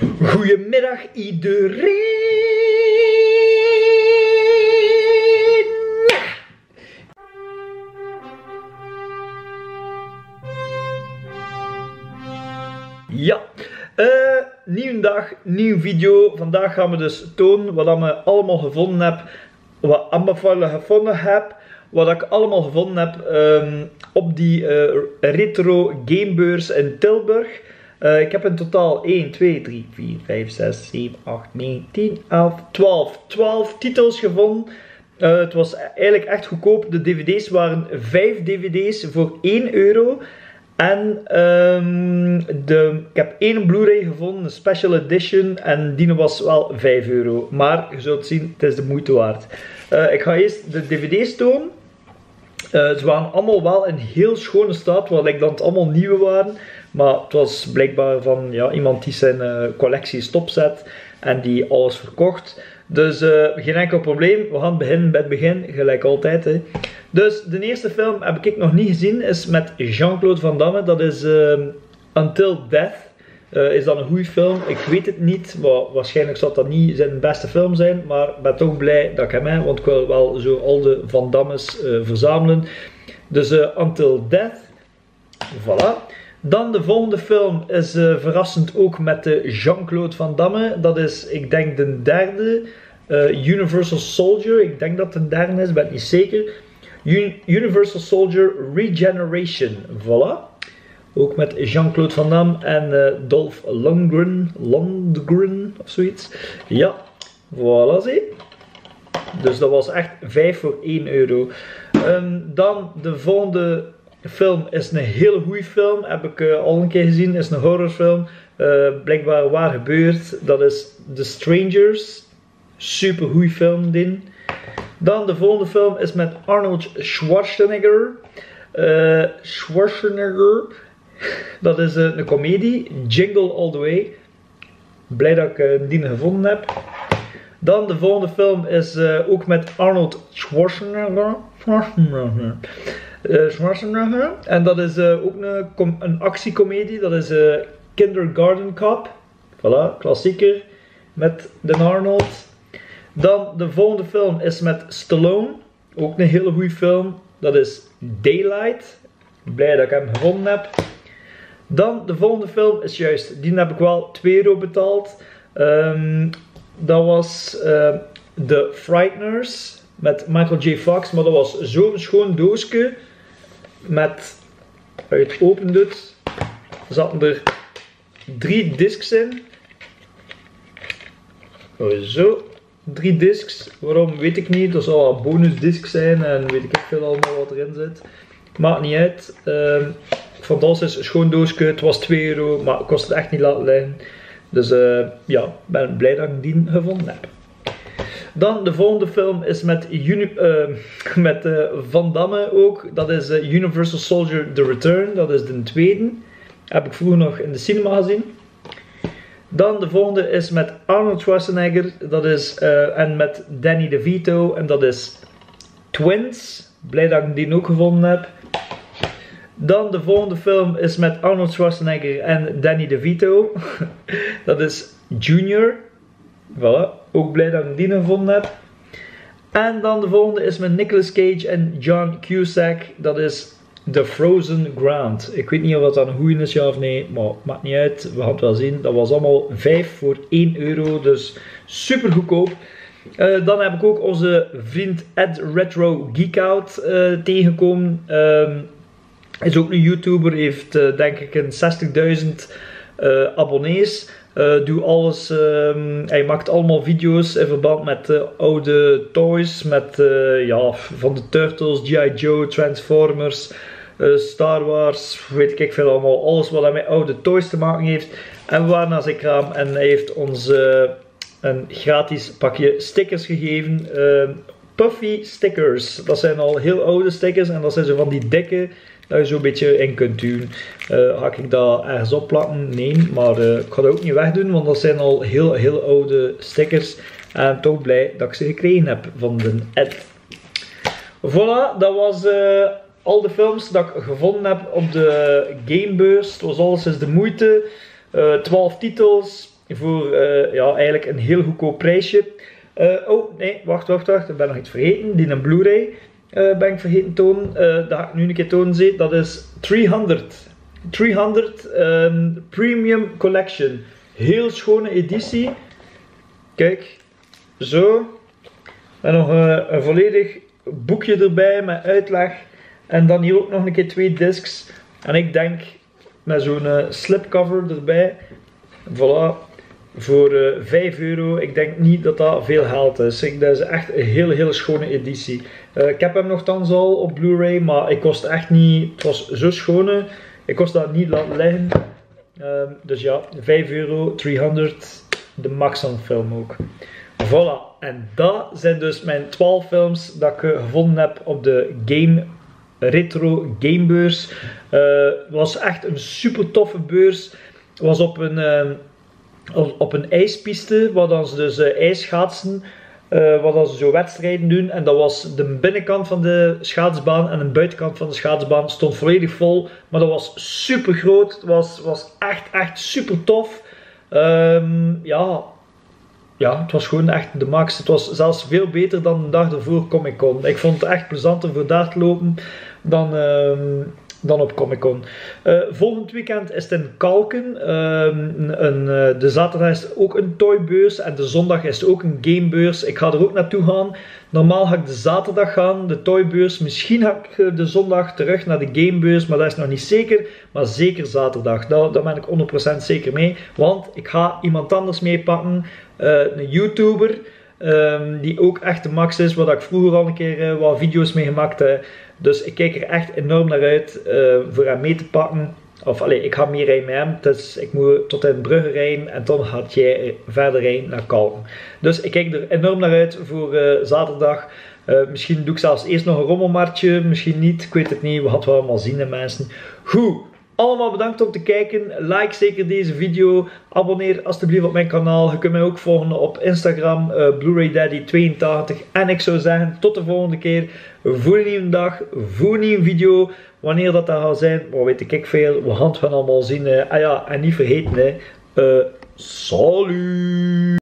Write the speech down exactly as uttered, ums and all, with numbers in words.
Goedemiddag iedereen! Ja, uh, nieuwe dag, nieuwe video. Vandaag gaan we dus tonen wat ik me allemaal gevonden heb. Wat Ambervallen gevonden heb. Wat ik allemaal gevonden heb um, op die uh, retro gamebeurs in Tilburg. Uh, ik heb in totaal één, twee, drie, vier, vijf, zes, zeven, acht, negen, tien, elf, twaalf. twaalf titels gevonden. Uh, het was eigenlijk echt goedkoop. De dvd's waren vijf dvd's voor één euro. En um, de, ik heb één Blu-ray gevonden, een special edition. En die was wel vijf euro. Maar je zult zien, het is de moeite waard. Uh, ik ga eerst de dvd's tonen. Uh, ze waren allemaal wel in heel schone staat, wat ik dan het allemaal nieuwe waren. Maar het was blijkbaar van ja, iemand die zijn uh, collectie stopzet en die alles verkocht. Dus uh, geen enkel probleem, we gaan beginnen bij het begin, gelijk altijd. Hè. Dus de eerste film heb ik nog niet gezien, is met Jean-Claude Van Damme. Dat is uh, Until Death. Uh, is dat een goede film? Ik weet het niet, maar waarschijnlijk zal dat niet zijn beste film zijn. Maar ik ben toch blij dat ik hem heb, want ik wil wel zo al de Van Dammes uh, verzamelen. Dus uh, Until Death. Voilà. Dan de volgende film is uh, verrassend ook met uh, Jean-Claude Van Damme. Dat is, ik denk, de derde. Uh, Universal Soldier. Ik denk dat het de derde is, ik ben niet zeker. Un Universal Soldier Regeneration. Voilà. Ook met Jean-Claude Van Damme en uh, Dolph Lundgren. Lundgren of zoiets. Ja, voilà zie. Dus dat was echt vijf voor één euro. Um, dan de volgende film is een hele goede film. Heb ik uh, al een keer gezien. Is een horrorfilm. Uh, blijkbaar waar gebeurt. Dat is The Strangers. Super goede film, din. Dan de volgende film is met Arnold Schwarzenegger. Uh, Schwarzenegger. Dat is uh, een komedie. Jingle All The Way. Blij dat ik uh, die gevonden heb. Dan de volgende film is uh, ook met Arnold Schwarzenegger. Schwarzenegger. Uh, Schwarzenegger. En dat is uh, ook een, een actiecomedie. Dat is uh, Kindergarten Cop. Voilà, klassieker. Met de Arnold. Dan de volgende film is met Stallone. Ook een hele goede film. Dat is Daylight. Blij dat ik hem gevonden heb. Dan de volgende film is juist, die heb ik wel twee euro betaald. Um, dat was uh, The Frighteners met Michael J. Fox. Maar dat was zo'n schoon doosje. Met, als je het opent doet, zaten er drie discs in. Zo. Drie discs, waarom weet ik niet, dat zal wel een bonusdisc zijn en weet ik veel allemaal wat erin zit. Maakt niet uit. Uh, fantastisch, schoon doosje, het was twee euro, maar ik kost het echt niet laten liggen. Dus uh, ja, ik ben blij dat ik die gevonden heb. Dan de volgende film is met, Uni uh, met uh, Van Damme ook, dat is uh, Universal Soldier The Return, dat is de tweede. Heb ik vroeger nog in de cinema gezien. Dan de volgende is met Arnold Schwarzenegger, dat is, uh, en met Danny DeVito, en dat is Twins. Blij dat ik die ook gevonden heb. Dan de volgende film is met Arnold Schwarzenegger en Danny DeVito. Dat is Junior. Voilà, ook blij dat ik die gevonden heb. En dan de volgende is met Nicolas Cage en John Cusack, dat is The Frozen Ground. Ik weet niet of dat een goeie is, ja of nee, maar maakt niet uit. We gaan het wel zien. Dat was allemaal vijf voor één euro, dus super goedkoop. Uh, dan heb ik ook onze vriend Ed Retro Geekout uh, tegengekomen. Uh, is ook een YouTuber, heeft uh, denk ik een zestigduizend uh, abonnees. Uh, doe alles, um, hij maakt allemaal video's in verband met uh, oude toys, met uh, ja, van de Turtles, G I Joe, Transformers, uh, Star Wars, weet ik veel allemaal, alles wat hij met oude toys te maken heeft. En we waren naar zijn kraam en hij heeft ons uh, een gratis pakje stickers gegeven, uh, Puffy stickers. Dat zijn al heel oude stickers en dat zijn zo van die dikke, dat je zo'n beetje in kunt doen. Uh, ga ik dat ergens opplakken? Nee, maar uh, ik ga dat ook niet wegdoen, want dat zijn al heel, heel oude stickers. En toch blij dat ik ze gekregen heb van de Ed. Voilà, dat was uh, al de films dat ik gevonden heb op de gamebeurs. Het was alles is de moeite. Uh, twaalf titels. voor uh, ja, eigenlijk een heel goedkoop prijsje. Uh, oh nee, wacht, wacht, wacht, ik ben nog iets vergeten. Die een Blu-ray uh, ben ik vergeten tonen. Uh, dat ga ik nu een keer tonen zie. Dat is driehonderd. driehonderd um, Premium Collection. Heel schone editie. Kijk, zo. En nog uh, een volledig boekje erbij met uitleg. En dan hier ook nog een keer twee discs. En ik denk met zo'n uh, slipcover erbij. Voilà. Voor uh, vijf euro. Ik denk niet dat dat veel geld is. Ik, dat is echt een hele, hele schone editie. Uh, ik heb hem nogthans al op Blu-ray. Maar ik kost echt niet. Het was zo schone. Ik kost dat niet laten liggen. Uh, dus ja, vijf euro, driehonderd. De max van de film ook. Voilà. En dat zijn dus mijn twaalf films dat ik uh, gevonden heb op de Game Retro Gamebeurs. Het uh, was echt een super toffe beurs. Het was op een, uh, op een ijspiste, waar dan ze dus uh, ijsschaatsen, uh, waar dan ze zo wedstrijden doen. En dat was de binnenkant van de schaatsbaan en de buitenkant van de schaatsbaan stond volledig vol. Maar dat was super groot. Het was, was echt, echt super tof. Um, ja... Ja, het was gewoon echt de max. Het was zelfs veel beter dan de dag ervoor Comic Con. Ik vond het echt plezanter voor daar te lopen dan, uh, dan op Comic Con. Uh, volgend weekend is het in Kalken. Uh, een, uh, de zaterdag is het ook een toybeurs en de zondag is het ook een gamebeurs. Ik ga er ook naartoe gaan. Normaal ga ik de zaterdag gaan, de toybeurs. Misschien ga ik de zondag terug naar de gamebeurs, maar dat is nog niet zeker. Maar zeker zaterdag, daar, daar ben ik honderd procent zeker mee. Want ik ga iemand anders meepakken. Uh, een YouTuber um, die ook echt de max is, waar ik vroeger al een keer uh, wat video's mee gemaakt heb. Dus ik kijk er echt enorm naar uit uh, voor hem mee te pakken. Of allee, ik ga meer rijden met hem, dus ik moet tot in Brugge rijden en dan gaat jij verder rijden naar Kalken. Dus ik kijk er enorm naar uit voor uh, zaterdag. Uh, misschien doe ik zelfs eerst nog een rommelmarktje, misschien niet, ik weet het niet, we gaan het wel allemaal zien, hè, mensen. Goed. Allemaal bedankt om te kijken. Like zeker deze video. Abonneer alsjeblieft op mijn kanaal. Je kunt mij ook volgen op Instagram. Uh, Blu-ray Daddy tweeëntachtig. En ik zou zeggen, tot de volgende keer. Voor een nieuwe dag. Voor een nieuwe video. Wanneer dat dan gaat zijn, wat weet ik veel. We gaan het van allemaal zien. Uh, ah ja, en niet vergeten. Hè. Uh, salut!